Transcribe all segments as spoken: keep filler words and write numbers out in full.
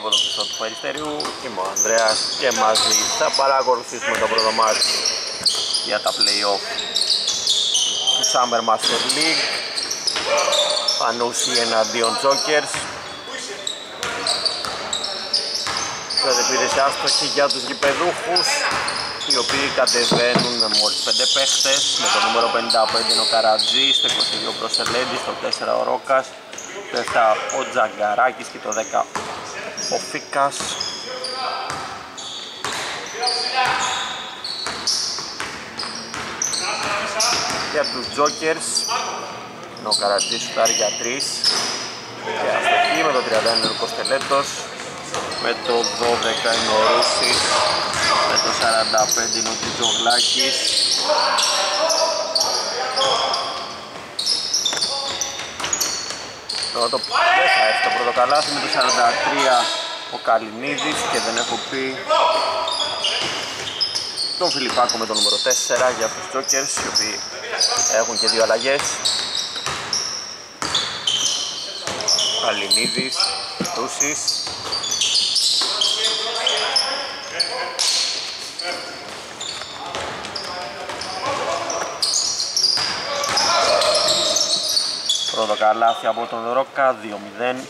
από το κλειστό του Περιστεριού. Είμαι ο Ανδρέας και μαζί θα παρακολουθήσουμε το πρώτο μάτς για τα play-off του Summer Master League. Πανούσι εναντίον Jokers. Προδιπήρηση άστοχη για τους γηπεδούχους, οι οποίοι κατεβαίνουν με μόλις πέντε παίχτες, με το νούμερο πενήντα πέντε είναι ο Καρατζής, το είκοσι δύο Προσελέντης, το τέσσερα ο Ρόκας, το επτά ο Τζαγκαράκης και το δέκα ο Φίκας. Για τους Jokers είναι ο Καρατζής σουτάρει για τρεις και αστοχή, με το τριάντα ένα είναι ο Κοστελέτος, με το δώδεκα είναι ο Ρούσης, με το σαράντα πέντε είναι ο Τζιτζογλάκης. Τώρα το δεν θα έρθει το πρώτο καλάθι, με το σαράντα τρία ο Καλινίδης και δεν έχω πει τον Φιλιππάκο με το νούμερο τέσσερα για τους Jokers, οι οποίοι έχουν και δύο αλλαγές. Καλινίδης, Ρούσης. Πρώτο καλάθι από τον Ρόκα, δύο μηδέν.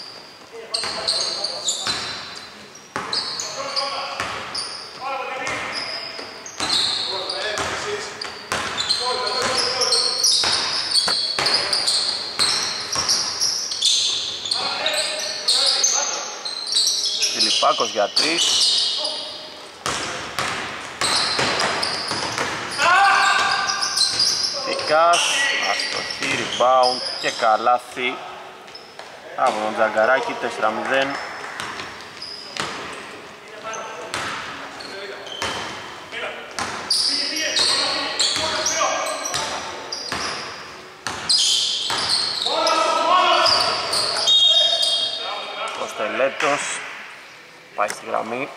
Φιλιππάκος για τρεις. Φικάς, αστοχή, rebound και καλάθι από τον Τζαγκαράκη, τέσσερα μηδέν. Κοστελέτος πάει στη γραμμή.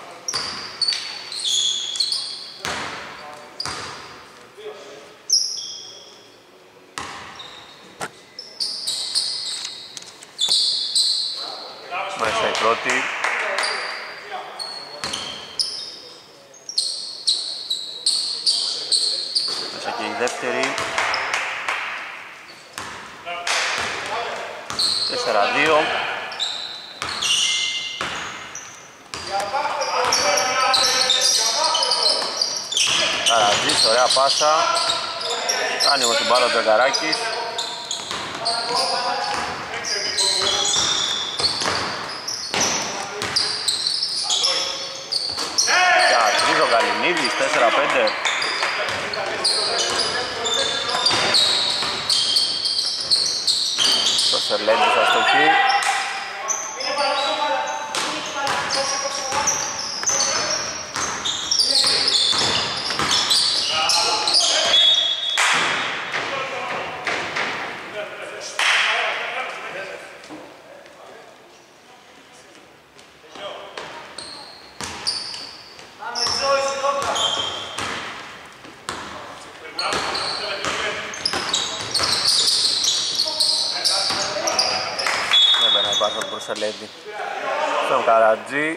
Μέσα η πρώτη. Μέσα και η δεύτερη. τέσσερα δύο. Καρατζής, ωραία πάσα. Κάνει με την μπάλα ο Τζαγκαράκης. Καρατζής ο Καλινίδης, τέσσερα πέντε. Το Σελέντης αστοχή. Προσελέντη στον Καρατζή.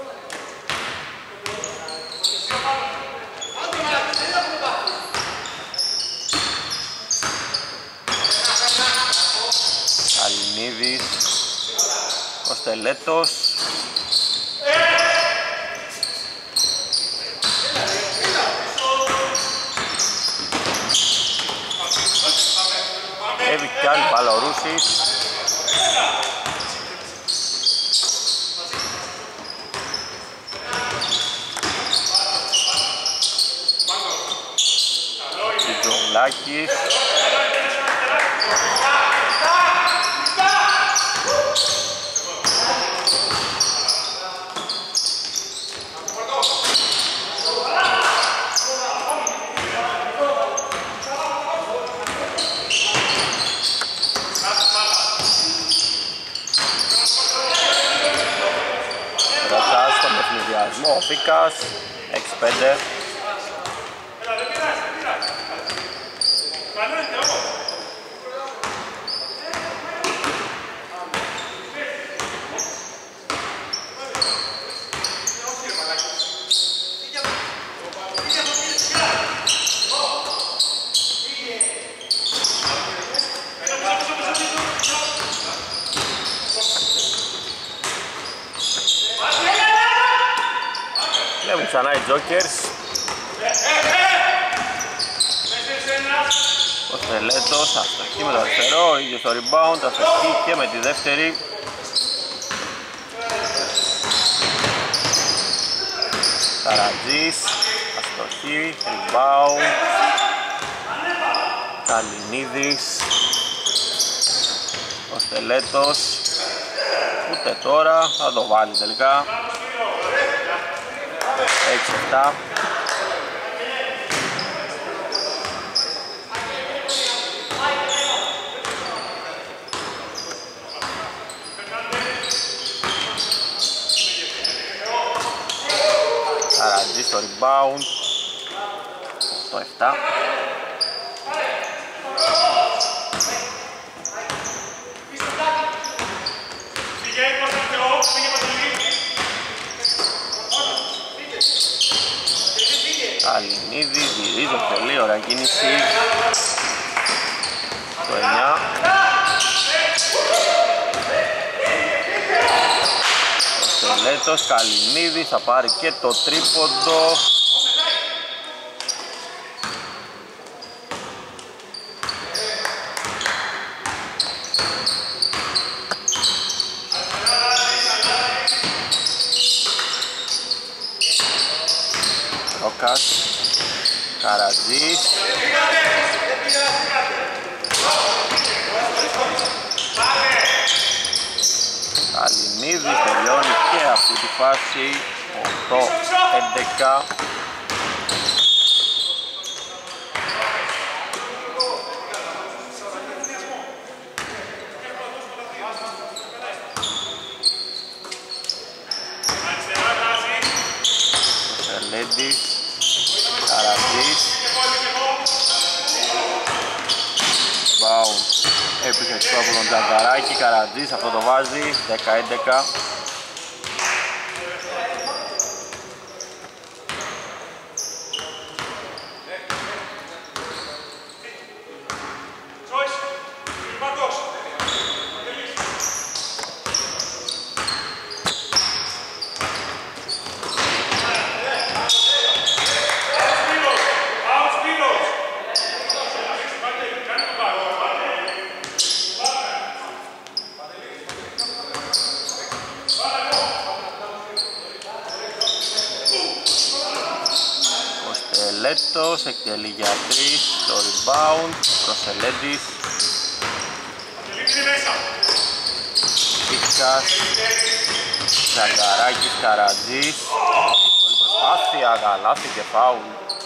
Καλινίδης, Κοστελέτος. Έβη κι άλλη μπάλα ο Ρούσης. Τζιτζογλάκης. Ρωτάς στον παιχνιδιασμό ο Φίκας, έξι πέντε. Μαζεύουν ξανά οι Jokers. Ο Στελέτος αστοχή με το αριστερό, ίδιο το rebound, αστοχή και με τη δεύτερη. Καρατζής, αστοχή, rebound. Καλινίδης. Ο Στελέτος, ούτε τώρα, θα το βάλει τελικά. έξι επτά. Καρατζή στο rebound. οκτώ επτά. Καλινίδη, γυρίζει, πολύ ωραία κίνηση. Το εννιά. Ο Στελέτος, Καλινίδη, θα πάρει και το τρίποντο. Ρόκας, Καρατζής. Καλινίδης τελειώνει και αυτή τη φάση. οκτώ έντεκα. Σελέντης, Καρατζής. Μπάουν επιθετικό από τον Τζαγκαράκη. Καρατζής, αυτό το βάζει. δέκα έντεκα. Στελέτος, εκτελεί για τρεις, το rebound, Προσελέντης. Πίσκας, Ζαγκαράκης, Καρατζής. Πολύ προσπάθεια, γαλάθη και φάουλ.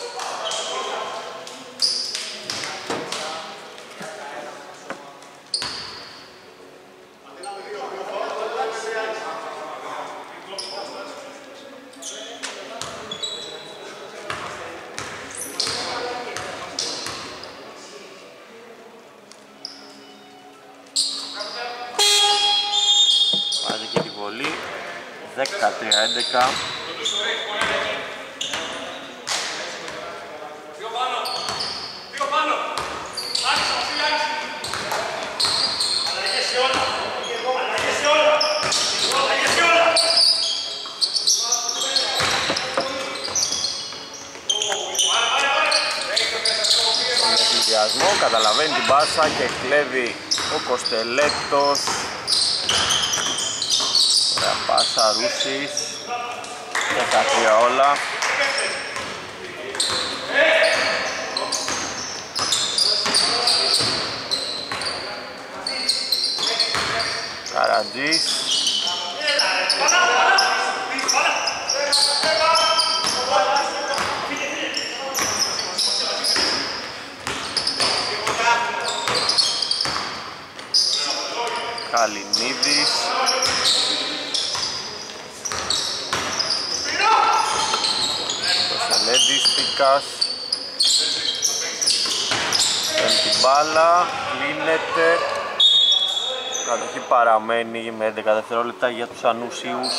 δεκατρία έντεκα. Συνδυασμό, καταλαβαίνει την πάσα και κλέβει ο Κοστελέτος. Ωραία πάσα, Ρούσης, δεκατρία όλα. Καρατζής. Καλινίδης. Προσελέντης, Πίκας. Παίρνει την μπάλα, κλείνεται. Κατοχή παραμένει με έντεκα δευτερόλεπτα για τους ανούσιους.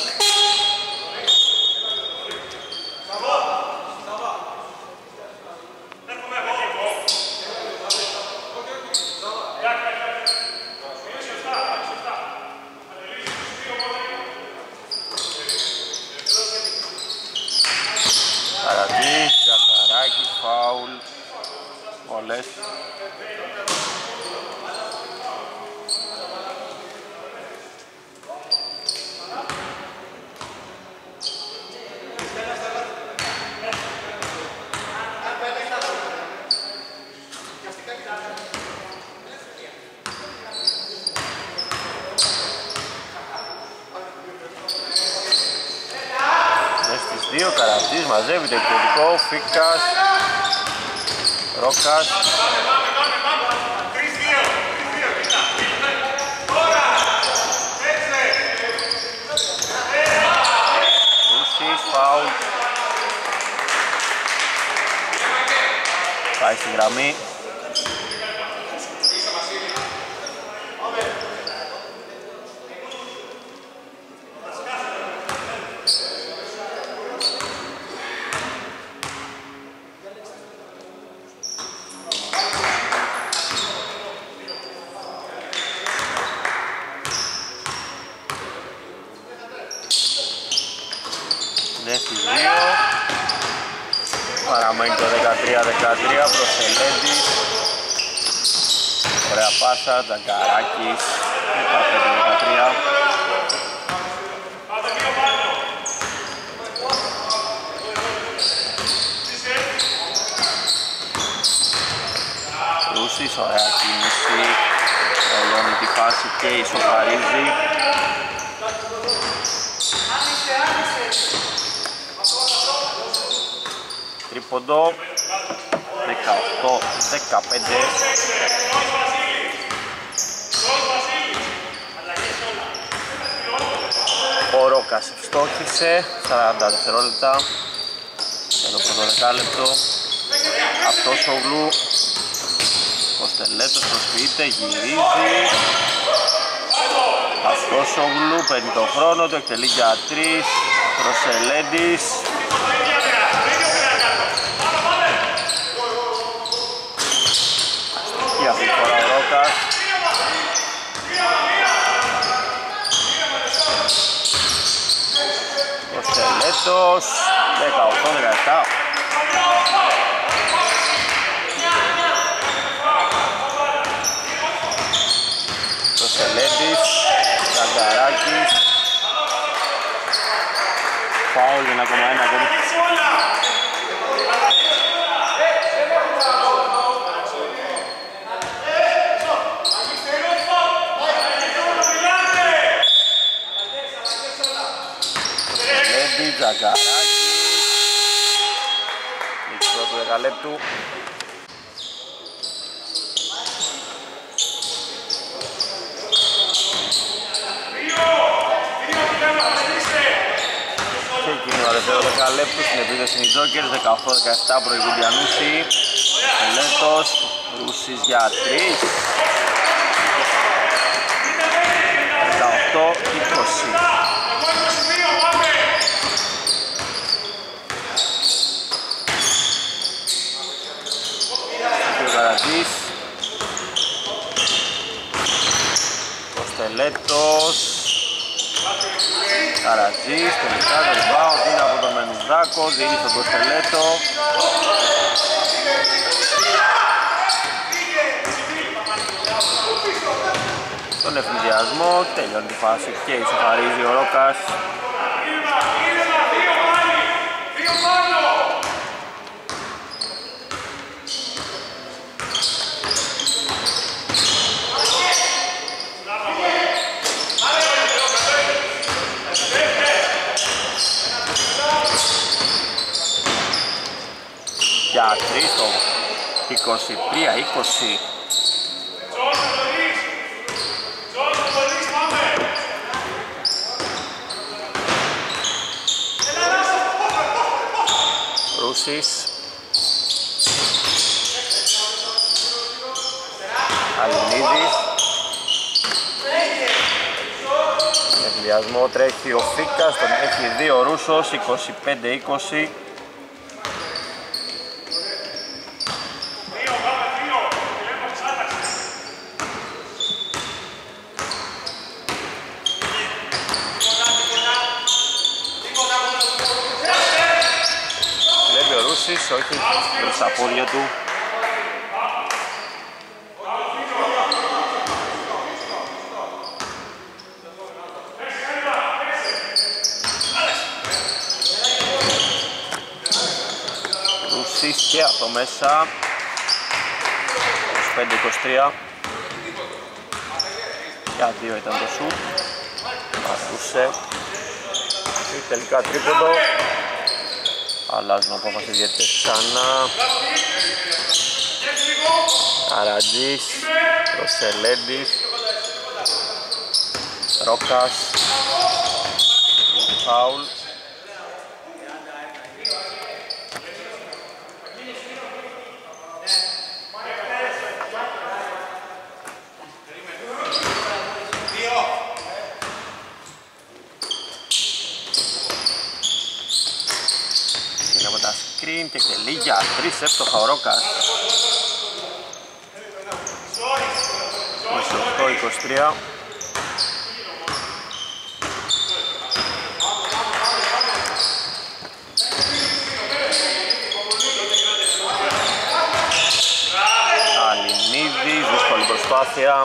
Καρατζής, Τζακαράκης, φάουλ, όλες. Δύο Καρατζής μαζεύει το επιθετικό, Φίκας, Ρόκας. Ρούσης, φάουλ. Πάει στη γραμμή. Παραμένει το δεκατρία δεκατρία, Προσελέντης, ωραία πάσα, Τζαγκαράκης, δεκαπέντε δεκατρία. Ρούσης, ωραία κίνηση, ολώνει τη φάση και ισοφαρίζει. Τρίποντο, δεκαοκτώ δεκαπέντε. Ο Ρόκας ευστόχησε, σαράντα δευτερόλεπτα για το πρώτο δεκάλεπτο. Αυτόσογλου, ο Στελέτος προσποιείται, γυρίζει. Αυτόσογλου παίρνει τον χρόνο του, εκτελεί για τρεις. Προσελέντης. Και αυτή τη φορά ο Ρόκας. Ο Στελέτος, δεκαοκτώ δεκαεπτά. Ο Στελέτης, Κανταράκης. Φάουλ για ένα κόμμα ένα ακόμη. Τζαγκαράκης, νίκη πρώτου δεκαλέπτου. Και εκείνο ο δεύτερο δεκαλέπτου στην επίθεση είναι οι Τζόκερς, δεκαοκτώ δεκαεπτά προηγούν Διανούση. Ελέτος, Ρούσης για τρεις. δεκαοκτώ είκοσι. Κοστελέτος, Καρατζής, τελικά το rebound είναι από τον Μενουζάκο, δίνει στον Κοστελέτο. Στον ευνηδιασμό, τελειώνει τη φάση και ισοφαρίζει ο Ρόκας. Για τρίτο, είκοσι τρία είκοσι. Ρούσης. Αλουνίδης. Με ενδιασμό τρέχει ο Φίκας, τον έχει δύο ο Ρούσος, είκοσι πέντε είκοσι. Ρούσης, όχι, προς τα πόδια του. Ρούσης και αυτό μέσα. είκοσι πέντε είκοσι τρία. Για δύο ήταν το σουτ. Πατούσε. Τελικά τρίποντο. Αλλάζουν απόφαση διαιτητές ξανά. Καρατζής, Ροσελέντης, Ρόκας, φάουλ. Και εκτελεί για τρεις εύστοχα ο Ρόκας. είκοσι οκτώ είκοσι τρία. Αλινίδης, δύσκολη προσπάθεια.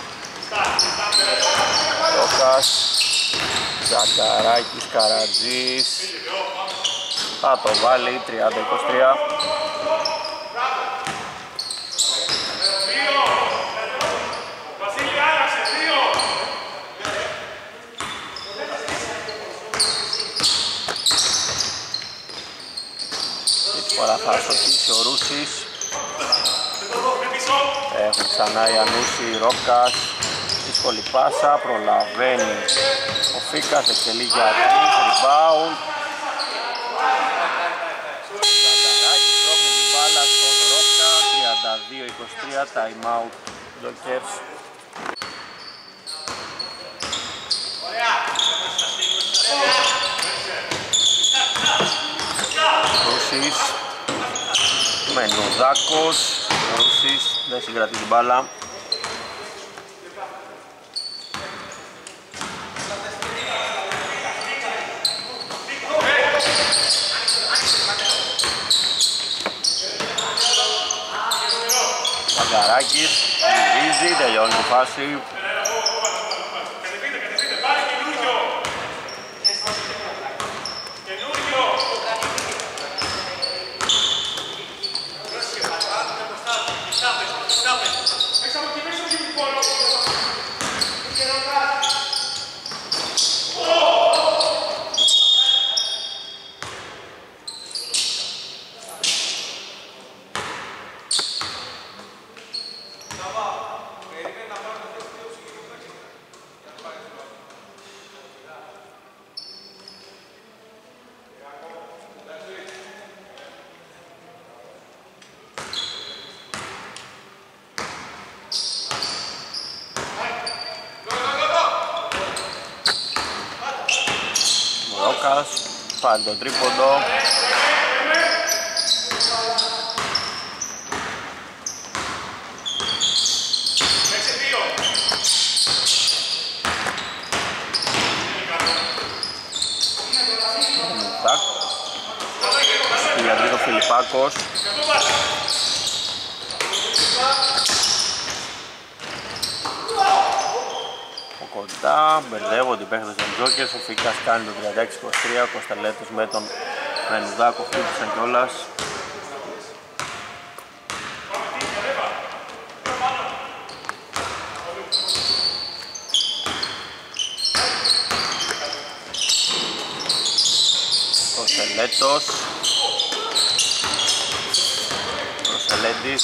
Ρόκας, Ζακαράκης, Καρατζής. Θα το βάλει, τριάντα είκοσι τρία. Αυτή τη φορά θα αστοχίσει ο Ρούσης. Έχουν ξανά Ιαννούση, Ρόκας. Δύσκολη πάσα, προλαβαίνει ο Φίκας, εκτελεί για τρεις, rebound. τριάντα δύο είκοσι τρία, time out, Dockers. Ρούσης, Μενουδάκος, Ρούσης, δεν συγκρατεί την μπάλα. Παγκαράκης, γυρίζει, τελειώνει τη φάση. Πάλι το τρίποντο. Στη διαδρή το Φιλιππάκος. Κοντά, μπερδεύονται οι παίχτες των Τζόκερς, ο Φίκας κάνει το τριάντα έξι είκοσι τρία, ο Κωνσταλέτος με τον Μενουδάκο χτύπησαν κιόλας. Κωνσταλέτος, Κωνσταλέντης.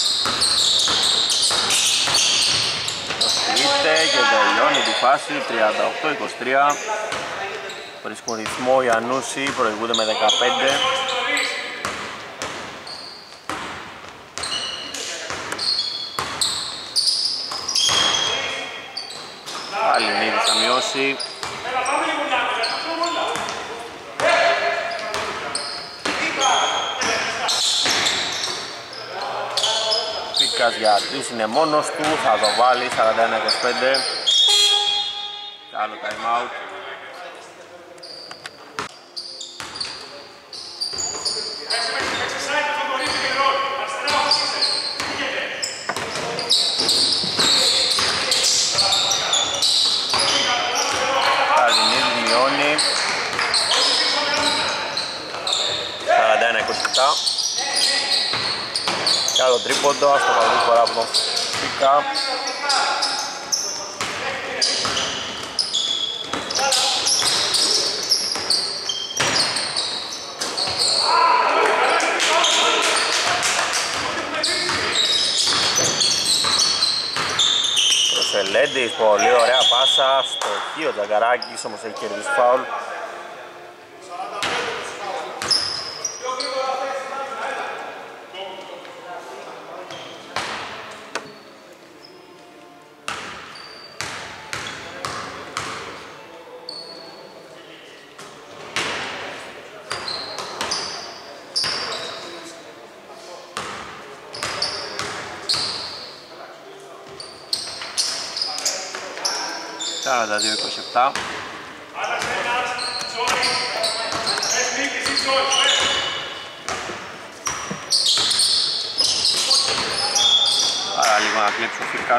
Και τελειώνει τη φάση, τριάντα οκτώ είκοσι τρία. Βρίσκουν ρυθμό οι Ιαννούσοι, προηγούνται με δεκαπέντε. Αλινίδης θα μειώσει. Φίκας για τρεις είναι μόνος του, θα το βάλει, σαράντα ένα είκοσι πέντε. Άλλο time out. τριάντα ένα είκοσι επτά. Κι άλλο τρίποντο, στο καλή φορά από τον Φίκα. Προσελέντης, πολύ ωραία πάσα στο χείο Τζαγκαράκης, όμως έχει κερδίσει φάουλ. σαράντα δύο είκοσι επτά. Άρα λίγο να κλέψει ο Φίρκας.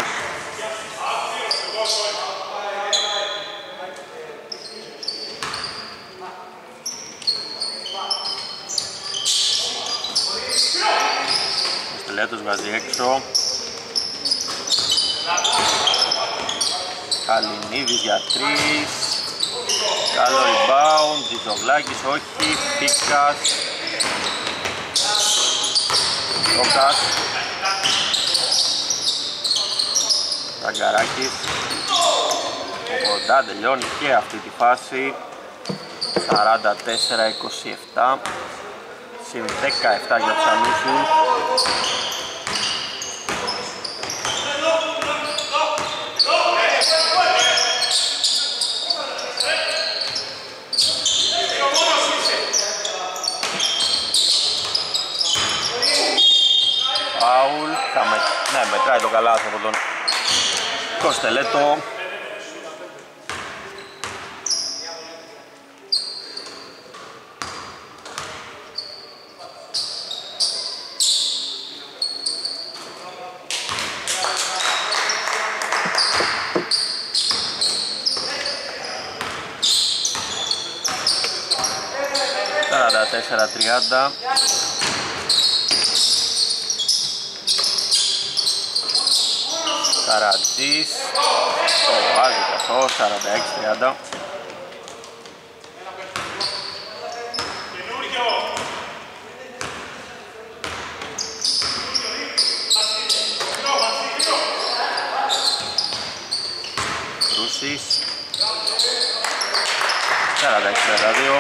Ο Στελέτος βγάζει έξω. Καλινίδης για τρεις. Καλό rebound, Ζητοβλάκης όχι, Φίκας. Τόκας. Ραγκαράκης. Κοντά τελειώνει και αυτή τη φάση. σαράντα τέσσερα είκοσι επτά. Συν δεκαεπτά για τους Ανούσιους. Ναι, μετράει το καλάθι από τον Κοστελέτο. σαράντα τέσσερα τριάντα. Καρατζής, το βάζει καθώς, σαράντα έξι τριάντα. Ρούσης, σαράντα έξι τριάντα δύο.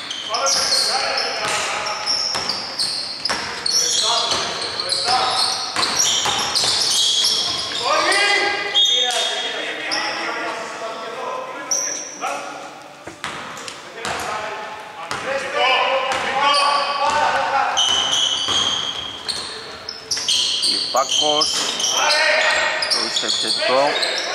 Πάκος, το είσαι επιθετικό.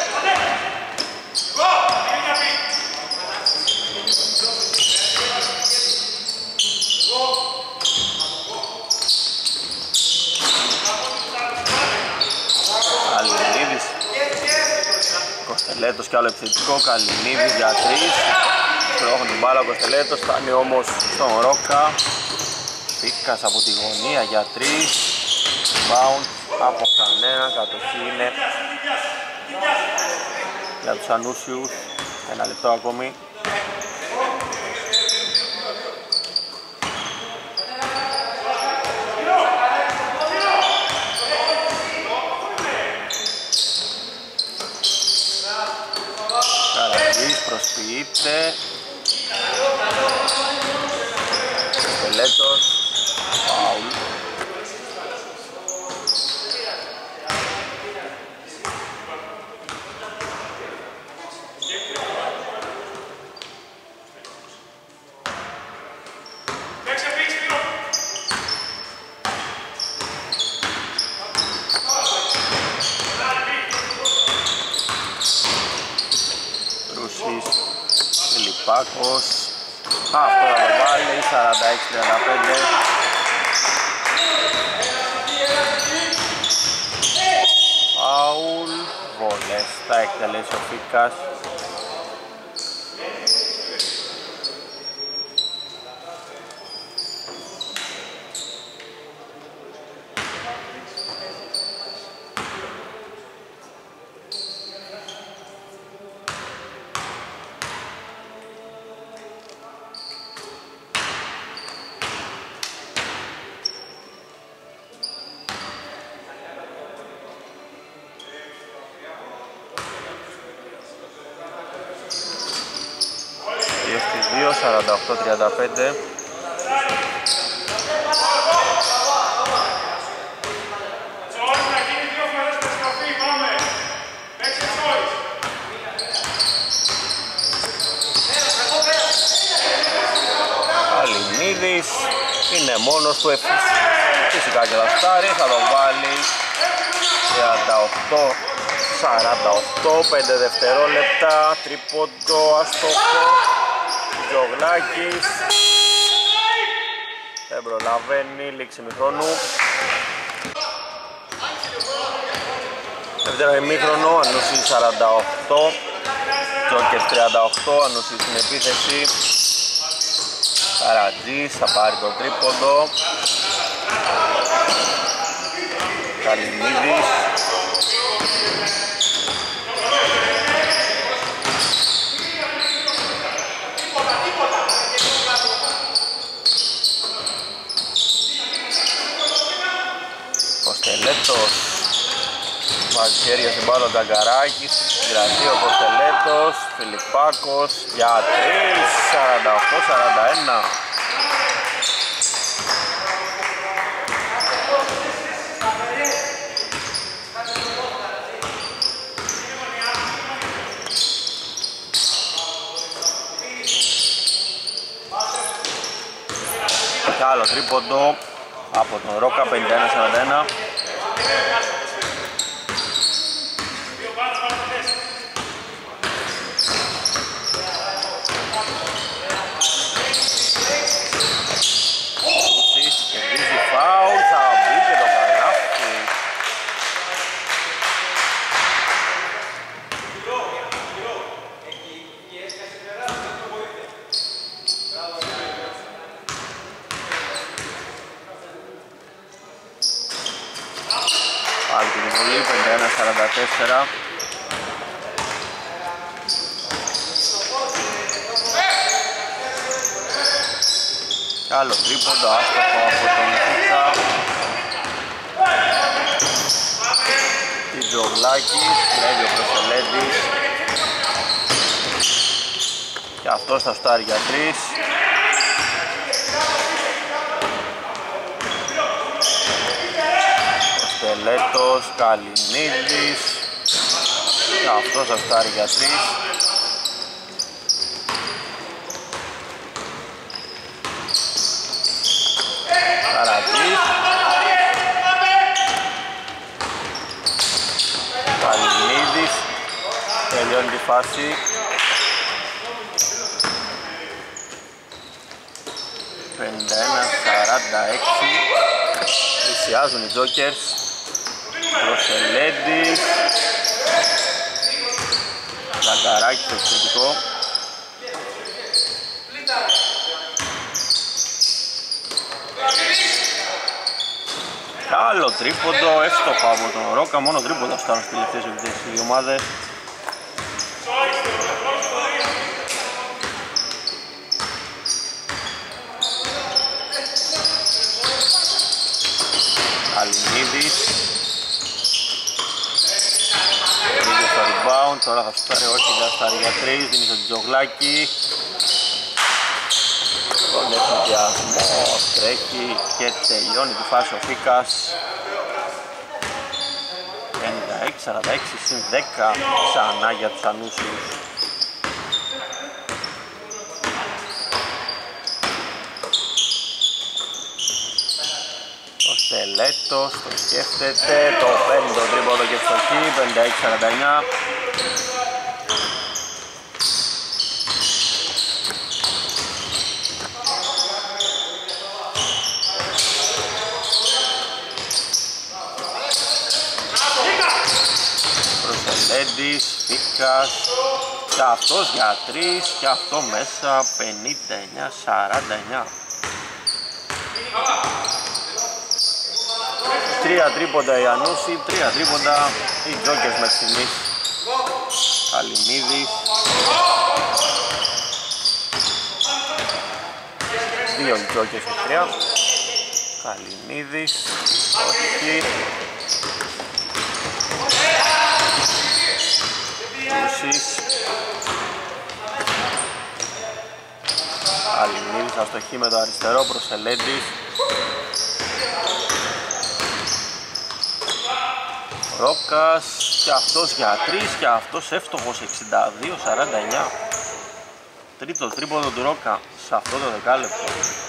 Καλινίδης, Κοστελέτος κι άλλο επιθετικό. Καλινίδης για τρεις. Πρόχνει την μπάλα ο Κοστελέτος, φτάνει όμως στον Ρόκα. Φίκας από τη γωνία για τρεις. Bound από κανένα, κατοχή είναι για τους Ανούσιους. Ένα λεπτό ακόμη. Καραγής προσποιείται. Στελέτος, φάουλ. Πάκος, αυτό θα το βάλει, σαράντα έξι τριάντα πέντε. Φάουλ, βολές, θα εκτελέσει ο Φίκας. σαράντα οκτώ τριάντα πέντε. Καλυμίδης είναι μόνος του, φυσικά και θα στάρει, θα το βάλει. Τριάντα οκτώ σαράντα οκτώ, πέντε δευτερόλεπτα, τρίποντο, αστοχό, Τζογλάκης, δεν προλαβαίνει, λήξη ημιχρόνου. Δεύτερο ημίχρονο, Ανούσης σαράντα οκτώ, Τζόκερς τριάντα οκτώ, Ανούσης στην επίθεση. Καρατζής θα πάρει το τρίποντο. Καλυμίδης. Κοστελέτος βάζει χέρια στην μπάλα, ο Τζαγκαράκης, γραφεί ο Κοστελέτος, Φιλιππάκος για τρεις, σαράντα οκτώ σαράντα ένα. Και άλλο τρίποντο από τον Ρόκα, πενήντα ένα σαράντα ένα. Κερδίζει φάουλ, θα μπει και το καλάθι. Πάλι την βολή, πενήντα ένα σαράντα τέσσερα. Άλλο τρίποντο, άστοχο από τον Φίκα. Τιτζογλάκη, κλέβει ο Προσελέντης. Και αυτός θα στάρει για τρεις. Κοστελέτος, Καλυμίδης. Και αυτός θα στάρει για τρεις. Καρατζής. Καλυμίδης. Τελειώνει τη φάση. πενήντα ένα σαράντα έξι. Πλησιάζουν οι Τζόκερς. Προσελέντης. Ζαγκαράκης στο επιθετικό. Άλλο τρίποντο, εύστοχο από τον Ρόκα, μόνο τρίποντο φτάνουν στις τελευταίες επιθέσεις οι δύο ομάδες. Καλυμίδης. Ρίγκε στο rebound, τώρα θα φτάρει, όχι, θα φτάρει για τρεις, δίνει στο Τζογλάκη. Τον ενθουσιασμό τρέχει και τελειώνει τη φάση ο Φίκας. πενήντα έξι σαράντα έξι συν δέκα ξανά για τους Ανούσιους. Ο Στελέτος το σκέφτεται, το παίρνει το τρίποντο και φτωχή, πενήντα έξι σαράντα εννιά. Προσελέντης, Φίκας και αυτός για τρεις και αυτό μέσα, πενήντα εννιά σαράντα εννιά. Τρία τρίποντα οι Ανούσοι, τρία τρίποντα οι Τζόκερς μέχρι στιγμής. Καλυμίδης. Δύο Τζόκερς και τρία. Καλυμίδης, όχι. Ρούσης. Αλινίδης αστοχή με το αριστερό, Προσελέντης. Ρόκας και αυτός για τρεις και αυτός εύστοχος, εξήντα δύο σαράντα εννιά. Τρίτο τρίποδο του Ρόκα σε αυτό το δεκάλεπτο.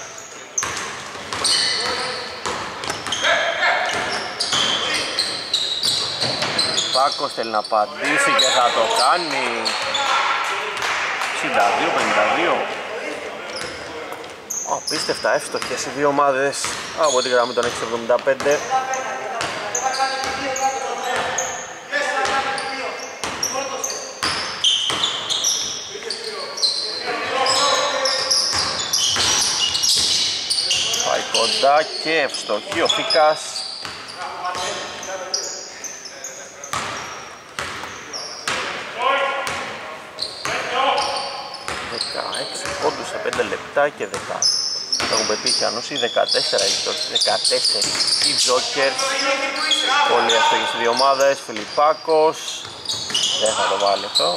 Πάκος θέλει να απαντήσει και θα το κάνει. εξήντα δύο πενήντα δύο. Απίστευτα εύστοχες οι δύο ομάδες από τη γραμμή των έξι εβδομήντα πέντε. Πάει κοντά και ευστοχή ο Φίκας. δεκαέξι πόντους σε πέντε λεπτά και δέκα. Το έχουν πετύχει ανώσοι, δεκατέσσερα οι Τζόκερ. Πολύ εύστοχοι στις δύο ομάδες. Φιλιππάκος δεν θα το βάλει αυτό.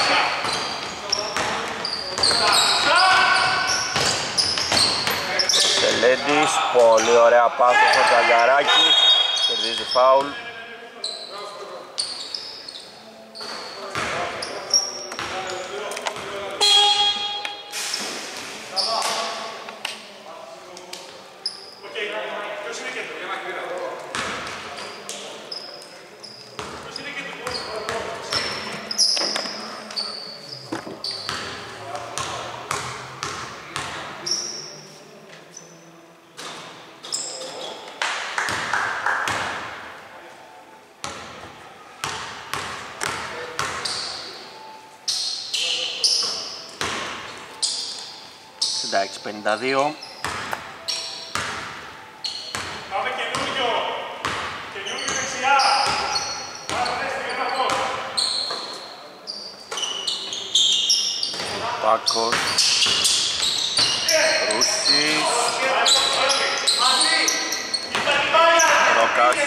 Σελέντης, πολύ ωραία πάση στο Τζαγκαράκι. Κερδίζει φάουλ. εξήντα έξι πενήντα δύο. Πάμε καινούριο. Καινούριο δεξιά. Πάκος. Ρούσης. Ρόκας.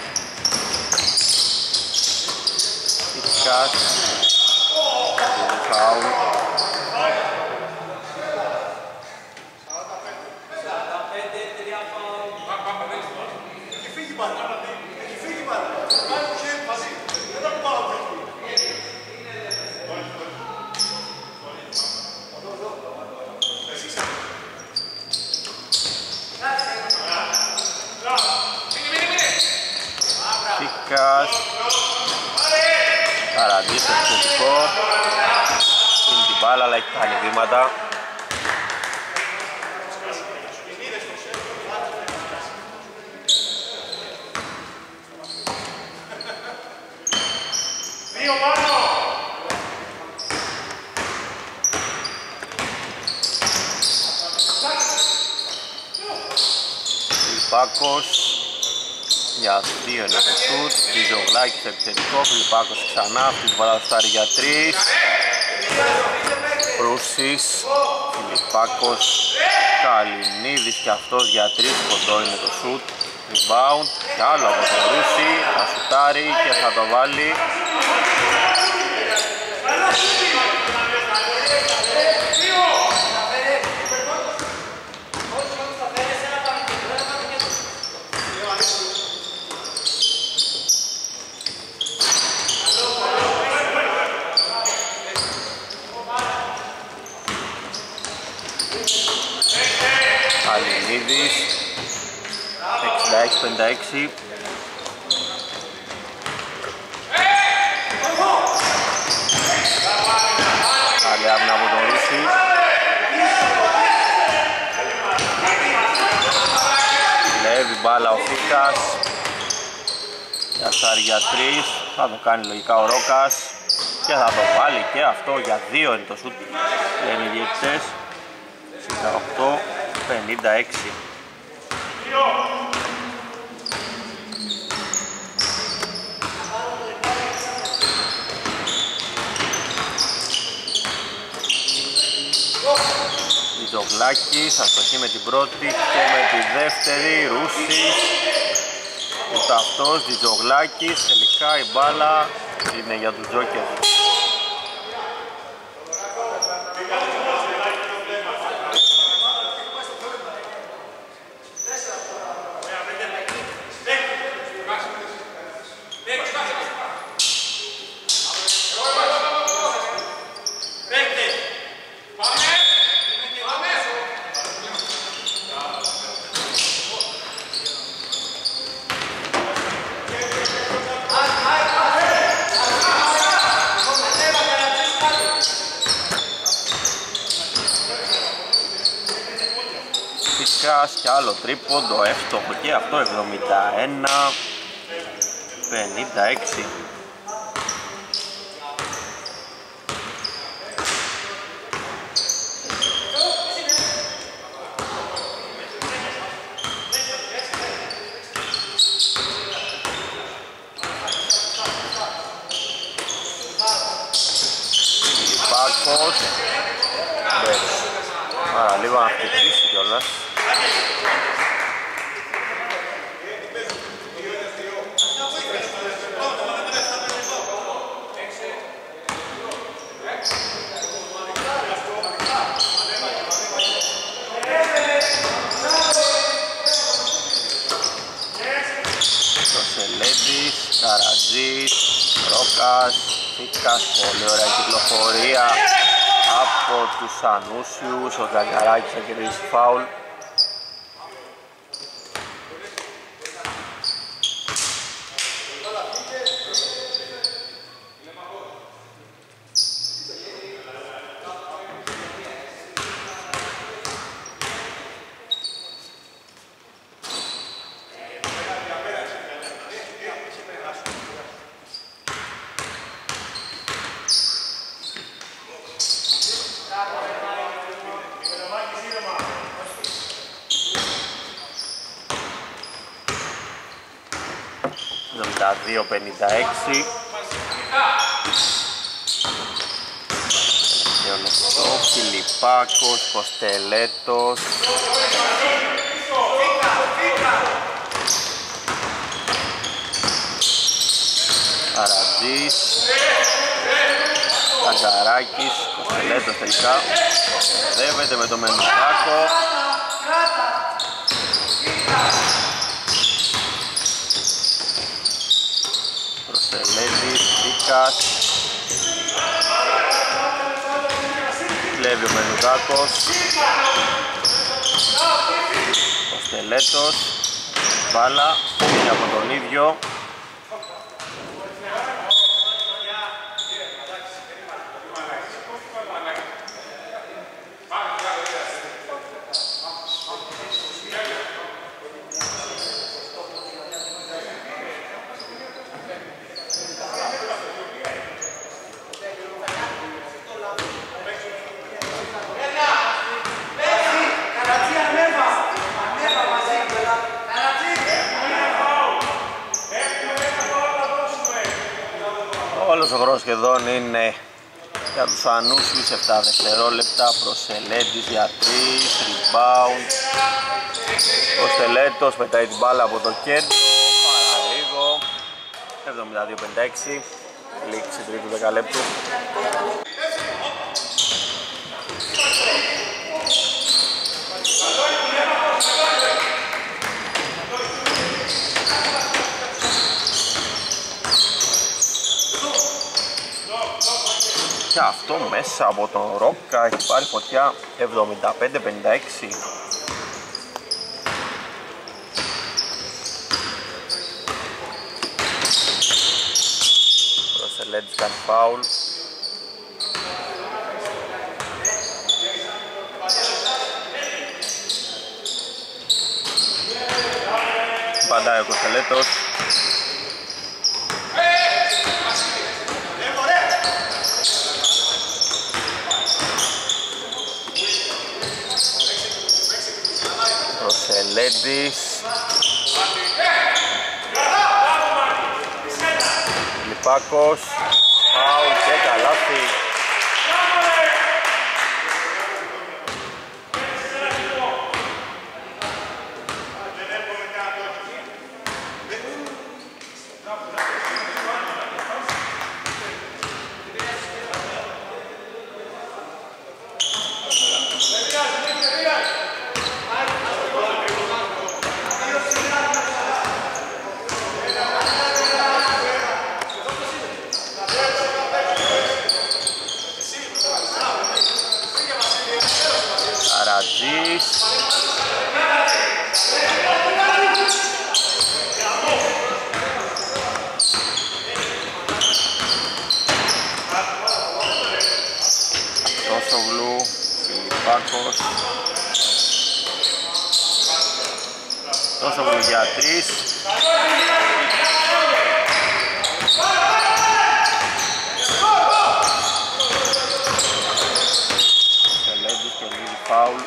Φίσκας. Φάουλ. Φίκας. Καραντής εξαιρετικό. Είναι την μπάλα αλλά έχει κάνει βήματα. Δύο πάνω. Φιλιππάκος για δύο είναι το σουτ. Διζογλάκης επιθετικό. Φιλιππάκος ξανά, αυτή την μπάλα φτάρει για τρεις. Προύσης. Φιλιππάκος. Καλινίδης και αυτός για τρεις. Κοντό είναι το σουτ. Rebound και άλλο από τον Ρούση. Θα σουτάρει και θα το βάλει. Αλινίδης εξήντα έξι πενήντα έξι. Καλή άμυνα από τον Ρούση. Λεύει μπάλα ο Φίκας. Για στάρι για τρεις. Θα το κάνει λογικά ο Ρόκας και θα το βάλει και αυτό για δύο είναι το σουτ. Λένε οι διαιτητές. εξήντα οκτώ πενήντα έξι. Ζογλάκης, αστοχή με την πρώτη και με τη δεύτερη. Ρούσης. Ούτε αυτός, Τζογλάκης. Τελικά η μπάλα είναι για τους Τζόκερ. Φίκας και άλλο τρίποντο εύστοχο και αυτό, εβδομήντα ένα πενήντα έξι. Πάκος, άρα λίγο να χτυπήσει κιόλας. Προσελέντης, Καρατζής, Ρόκας, Φίκας, πολύ ωραία κυκλοφορία από τους Ανούσιους, ο Ζαγκαράκης θα κερδίσει φάουλ. εβδομήντα δύο πενήντα έξι. Διονεστό, Φιλιππάκος, Κοστελέτος, Καρατζής, Καγκαράκης, Κοστελέτος τελικά δεύεται με το Μενουδάκο. Προσελέτης, Φίκας, κλέβει ο Μενουδάκος, Κοστελέτος, μπάλα και από τον ίδιο. Όλος ο χρόνος σχεδόν είναι για τους Ανούσιους, επτά δευτερόλεπτα. Προσελέντης για τρία, rebound. Κοστελέτος πετάει την μπάλα από το κέντρο, παραλίγο. εβδομήντα δύο πενήντα έξι, λήξη τρίτου δεκαλέπτου. Και αυτό μέσα από τον Ρόκα έχει πάρει φωτιά, εβδομήντα πέντε πενήντα έξι. Προσελέντης κάνει φάουλ. Παντάει ο Κοστελέτος. Προσελέντης, Λιπάκος, φάουλ και καλάθι. Καρατζής, Ρώσογλου, Φιλιππάκος, Τόσο βγουν για τρεις. Σελέντης και λίγη φάουλ.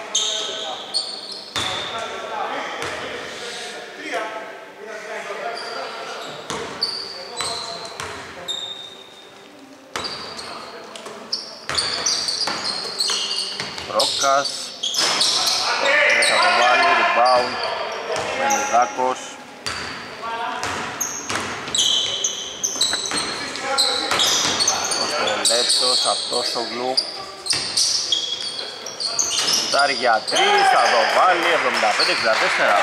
Ρόκας δεν θα το βάλει, rebound Μενιδάκος. Ο Στελέτος, Αυτόσογλου Στάρει για τρεις, θα το βάλει, εβδομήντα πέντε εξήντα τέσσερα.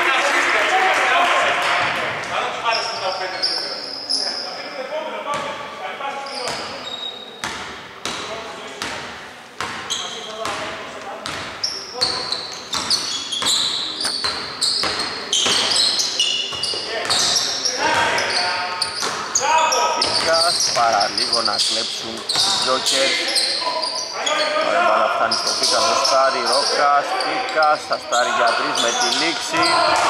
Παραλίγο να κλέψουν οι Τζόκερ. Ωραία μπάλα φτάνει στο Πίκα, το στάρι, Ρόκας, Πίκας, θα στάρει για τρεις με τη λήξη.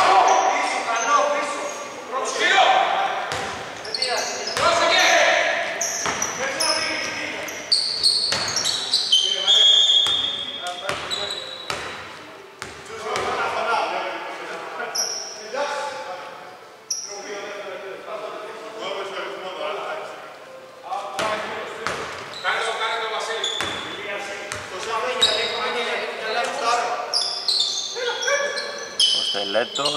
Στελέτος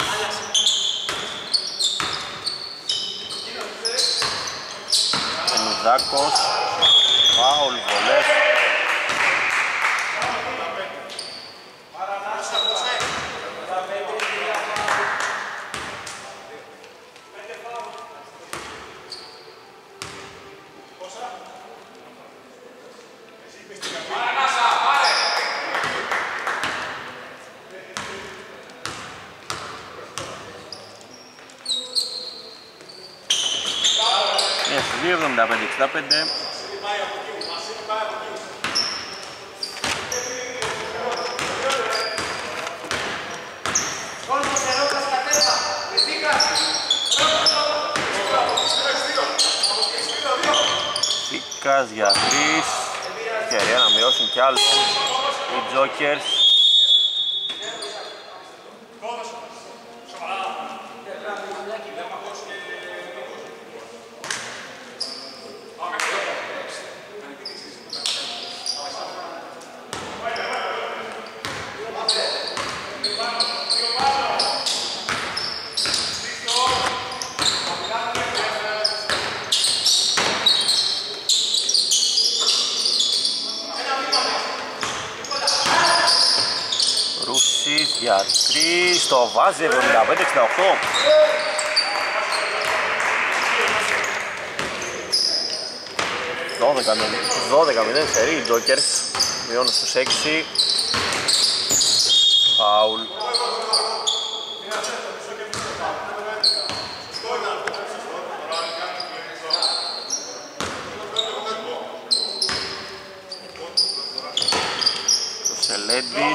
Μενιδάκος, φάουλ, βολές. εβδομήντα πέντε εξήντα πέντε. Φίκας για τρεις. Ευκαιρία να μειώσουν κι άλλο οι Τζόκερς. Για τρεις, το βάζει, εβδομήντα πέντε εξήντα οκτώ. δώδεκα μηδέν σερί, οι Τζόκερς μειώνουν στους έξι. Φάουλ. Το Σελέντης.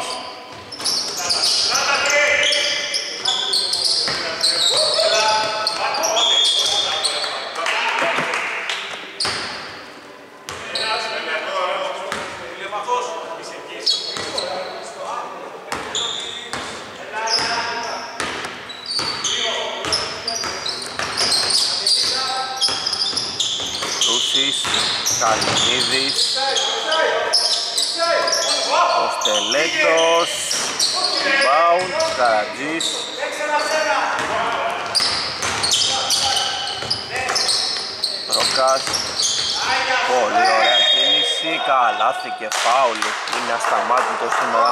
Καλυνίδης, ο Στελέτος, rebound, Καρατζής. Ροκάς, πολύ ωραία κίνηση, καλάθι και φάουλ, είναι ασταμάτητο σήμερα.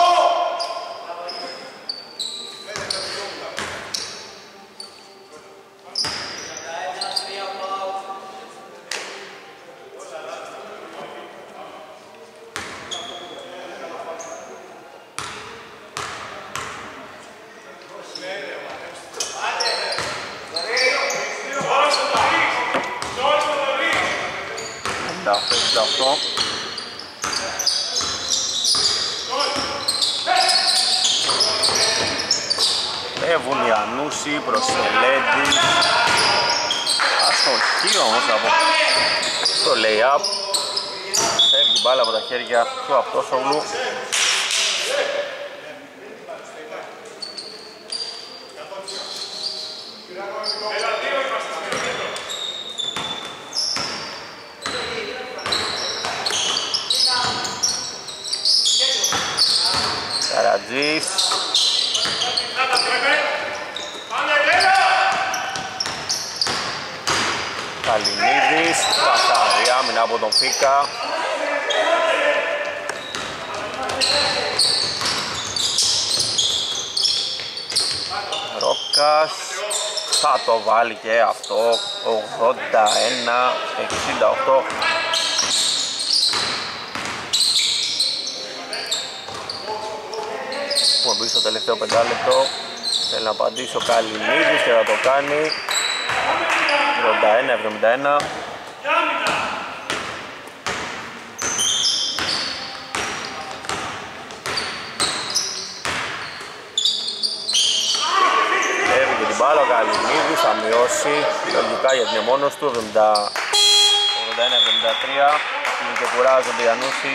εξήντα οκτώ. Κλέβουν οι Ανούσοι, Προσελέντης. Αστοχή όμως από το lay-up. Φεύγει μπάλα από τα χέρια του Απτόσογλου. Καρατζής. Καλινίδης, καθαρή άμυνα από τον Φίκα. Ρόκας θα το βάλει και αυτό, ογδόντα ένα εξήντα οκτώ. Έχουμε μπει στο τελευταίο πεντάλεπτο. Θέλει να απαντήσει ο Καλινίδης και θα το κάνει. ογδόντα ένα εβδομήντα ένα. Έβγαινε την μπάλα ο Καλινίδης, θα μειώσει λογικά γιατί είναι μόνος του. ογδόντα ένα εβδομήντα τρία. Είναι και κουράζονται οι Ανούσοι.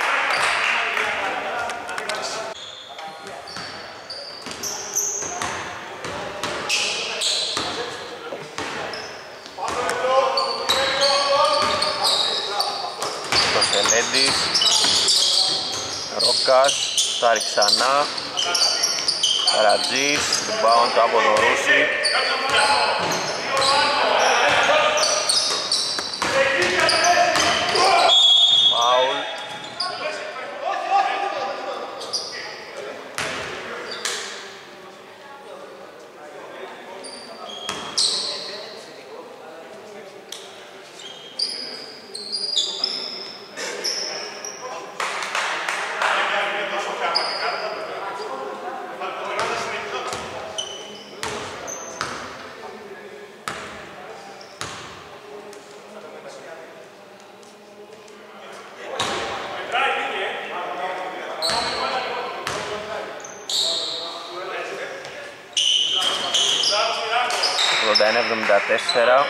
Ρόκας, στάρει ξανά. Καρατζής, rebound από τον Ρούση. Φάουλ. ογδόντα ένα εβδομήντα τέσσερα.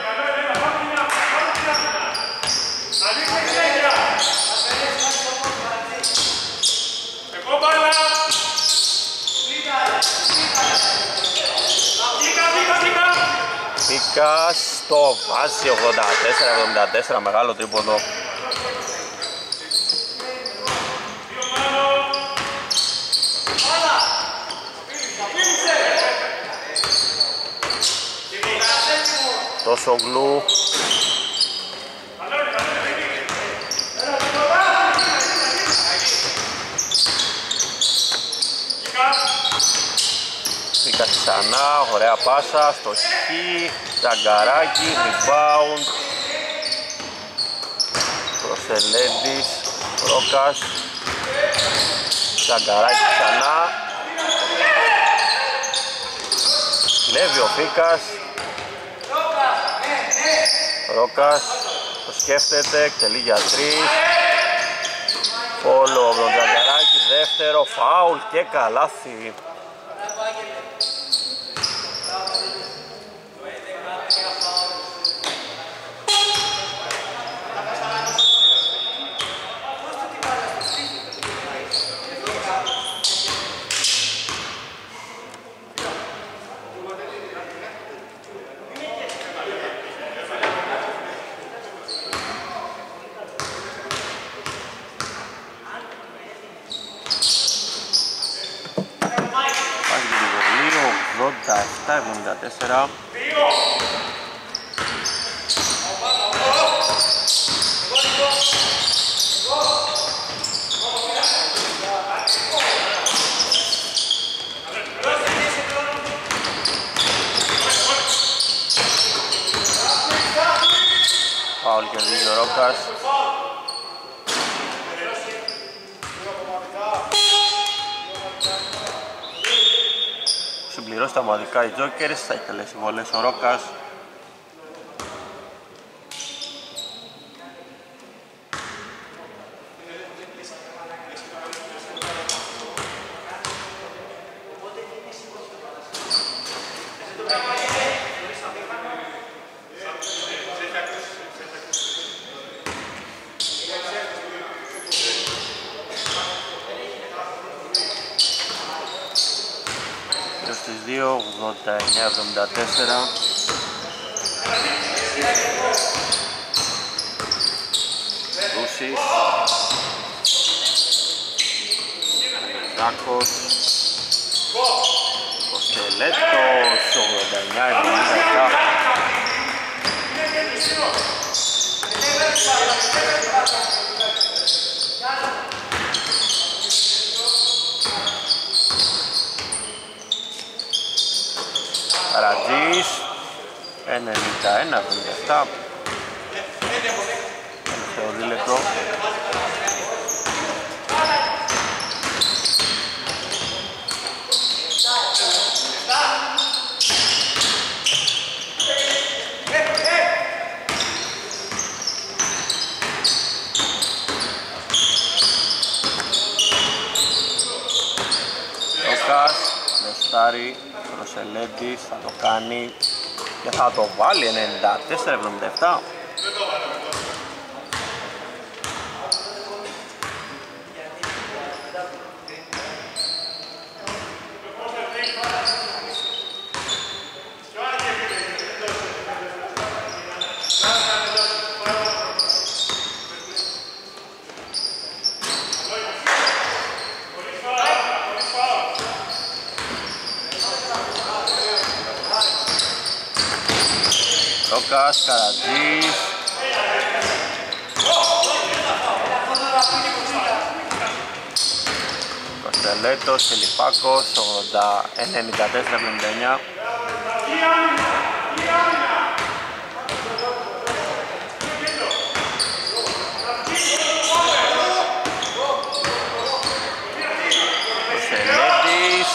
Πίκας το βάζει, ογδόντα τέσσερα εβδομήντα τέσσερα, μεγάλο τρίποντο. Τόσογλου. Φίκα ξανά, ωραία πάσα, στο χ, Τζαγκαράκι, rebound. Προσελέντης, Ρόκας, Τζαγκαράκι ξανά. Κλέβει ο Φίκας. Ρόκας το σκέφτεται, εκτελεί για τρεις. Φόλο από τον Τζαγκαράκη, δεύτερο φάουλ και καλάθι. ογδόντα επτά εβδομήντα τέσσερα. Φάουλ κερδίζει ο Ρόκας. Συμπληρώσει τα ομαδικά οι Jokers, θα έχει καλές βολές ο Ρόκας. Στις δύο, ογδόντα εννιά εβδομήντα τέσσερα. Ρούσης, Ζάκος, Κοστελέτος, ογδόντα εννιά εβδομήντα επτά. Καρατζής, ενενήντα ένα εβδομήντα επτά. Τελευταίο δίλεπτο. Τόκας, Δεστάρι, Ρωσελέτης, θα το κάνει και θα το βάλει ενενήντα τέσσερα εβδομήντα επτά. Τόκας, Καρατζής, Κοστελέτος, Φιλιππάκος, ενενήντα τέσσερα εβδομήντα εννιά. Κοστελέτης,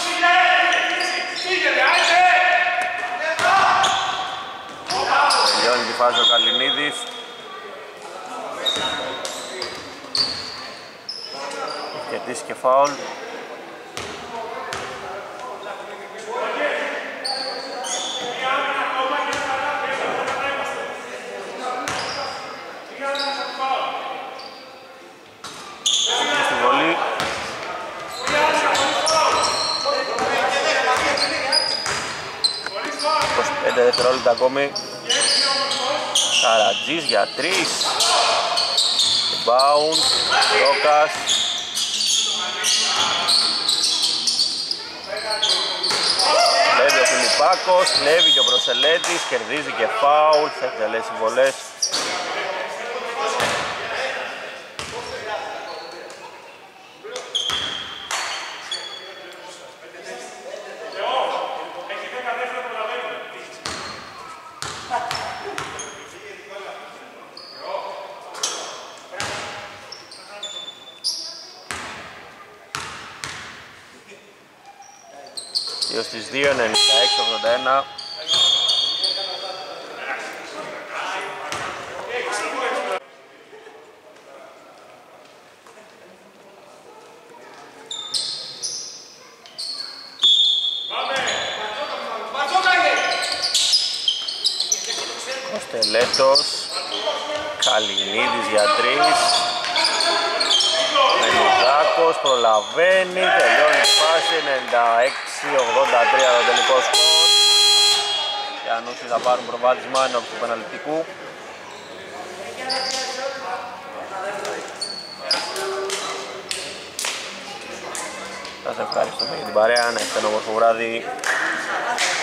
τελειώνει τη φάση ο Καλινίδης. Έχει κερδίσει και φάουλ. Στη βολή. είκοσι πέντε δευτερόλεπτα ακόμη. Καρατζής για τρεις. Rebound, Ρόκας. Κλέβει ο Φιλιππάκος, κλέβει και ο Προσελέτης, κερδίζει και φάουλ, θα εκτελέσει βολές. δύο στις δύο, ενενήντα έξι ογδόντα ένα. Κοστελέτος, Καλινίδης για τρεις. Μενουδάκος προλαβαίνει, τελειώνει η φάση, ενενήντα έξι ογδόντα τρία το τελικό σκορ. Οι Ανούσοι θα πάρουν προβάδισμα ενώπιση του πεναλτικού. Σας ευχαριστούμε για την παρέα, να έχετε ένα όμορφο βράδυ.